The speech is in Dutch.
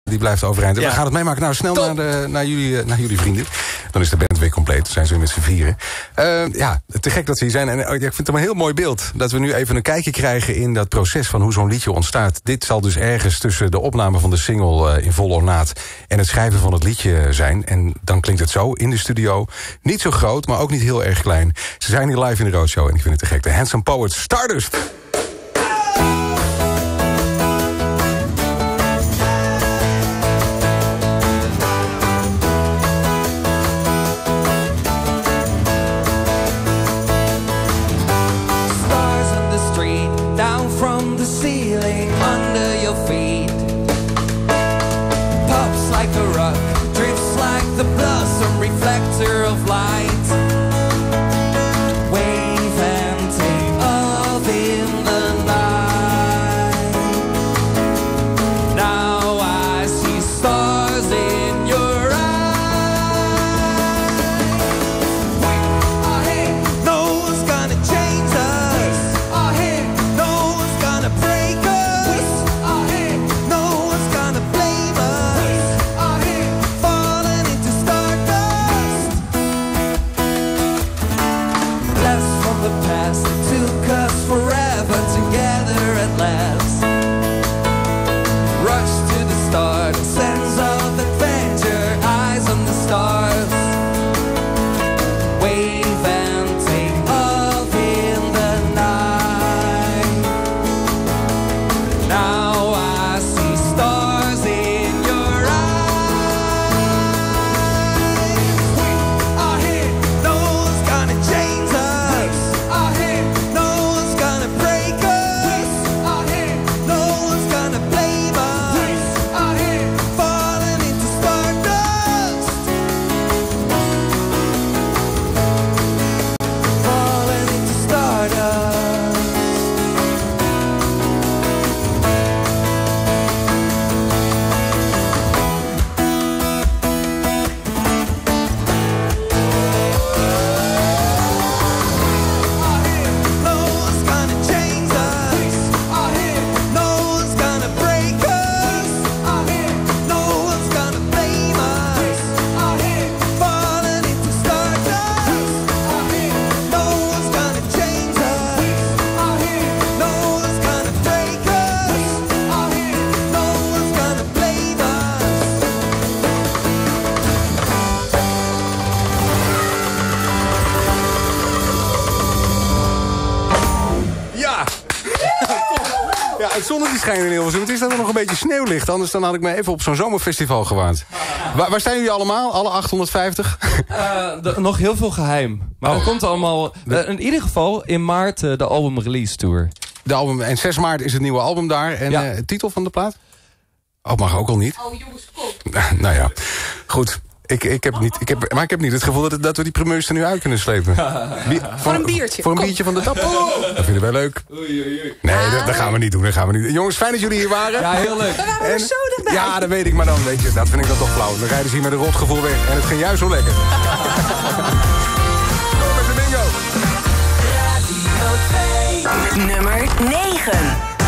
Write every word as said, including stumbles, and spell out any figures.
die blijft overeind. En Ja. we gaan het meemaken. Nou, snel naar, de, naar, jullie, naar jullie vrienden. Dan is de band weer compleet. Dan zijn ze weer met z'n vieren. Uh, ja, te gek dat ze hier zijn. En uh, ik vind het een heel mooi beeld. Dat we nu even een kijkje krijgen in dat proces van hoe zo'n liedje ontstaat. Dit zal dus ergens tussen de opname van de single uh, in volle ornaat en het schrijven van het liedje zijn. En dan klinkt het zo in de studio. Niet zo groot, maar ook niet heel erg klein. Ze zijn hier live in de Roadshow en ik vind het te gek. De Handsome Poets, Stardust! Het zonnetje schijnt in Hilversum. Het is dat er nog een beetje sneeuw ligt. Anders dan had ik me even op zo'n zomerfestival gewaand. Waar, waar staan jullie allemaal? Alle achthonderdvijftig? Uh, de, nog heel veel geheim. Maar oh. dat komt allemaal... Uh, in ieder geval in maart uh, de album release tour. De album, en zes maart is het nieuwe album daar. En ja. uh, titel van de plaat? Oh, mag ook al niet. Oh jongens, kom. Nou ja, goed. Ik, ik heb niet, ik heb, maar ik heb niet het gevoel dat, dat we die primeurs er nu uit kunnen slepen. Wie, van, voor een biertje. Voor een Kom. biertje van de tap. Oh, dat vinden wij leuk. Oei, oei, oei. Nee, ah, dat, dat gaan we niet doen. Dat gaan we niet. Jongens, fijn dat jullie hier waren. Ja, heel leuk. We waren en, er zo dichtbij. Ja, dat weet ik. Maar dan weet je, dat vind ik dan toch flauw. Dan rijden ze hier met een rotgevoel weg. En het ging juist zo lekker. Kom met de bingo. Nummer negen.